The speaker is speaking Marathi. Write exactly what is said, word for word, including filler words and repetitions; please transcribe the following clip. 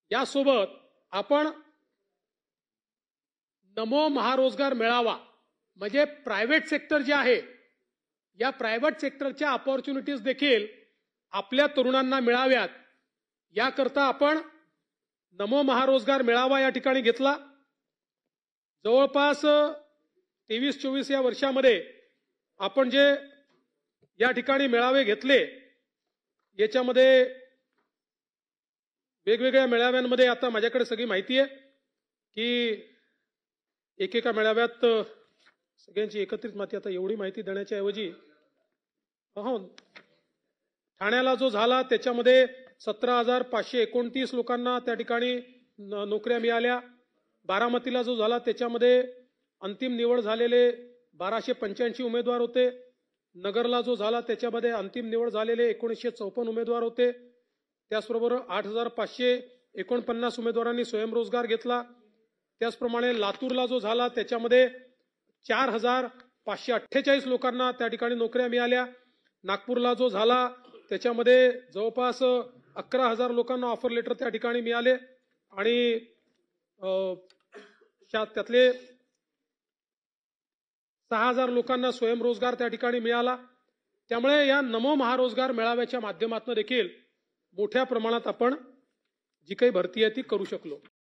यासोबत आपण नमो महारोजगार मेळावा म्हणजे प्रायव्हेट सेक्टर जे आहे या प्रायव्हेट सेक्टरच्या अपॉर्च्युनिटीज देखील आपल्या तरुणांना मिळाव्यात याकरता आपण नमो महारोजगार मेळावा या ठिकाणी घेतला। जवळपास तेवीस चोवीस या वर्षामध्ये आपण जे या ठिकाणी मेळावे घेतले याच्यामध्ये वेगवेगळ्या मेळाव्यांमध्ये आता माझ्याकडे सगळी माहिती आहे की एकेका मेळाव्यात सगळ्यांची एकत्रित माहिती आता एवढी माहिती देण्याच्या ऐवजी हो ठाण्याला जो झाला त्याच्यामध्ये सतरा हजार पाचशे एकोणतीस लोकांना त्या ठिकाणी नोकऱ्या मिळाल्या। बारामतीला जो झाला त्याच्यामध्ये अंतिम निवड झालेले बाराशे पंच्याऐंशी उमेदवार होते। नगरला जो झाला त्याच्यामध्ये अंतिम निवड झालेले एकोणीसशे चौपन्न उमेदवार होते। त्याचबरोबर आठ हजार पाचशे एकोणपन्नास उमेदवारांनी स्वयंरोजगार घेतला। त्याचप्रमाणे लातूरला जो झाला त्याच्यामध्ये चार हजार पाचशे अठ्ठेचाळीस लोकांना त्या ठिकाणी नोकऱ्या मिळाल्या। नागपूरला जो झाला त्याच्यामध्ये जवळपास अकरा हजार लोकांना ऑफर लेटर त्या ठिकाणी मिळाले आणि त्यातले सहा हजार लोकांना स्वयंरोजगार त्या ठिकाणी मिळाला। त्यामुळे या नमो महारोजगार मेळाव्याच्या माध्यमातून देखील मोठ्या प्रमाणात आपण जी काही भरती आहे ती करू शकलो।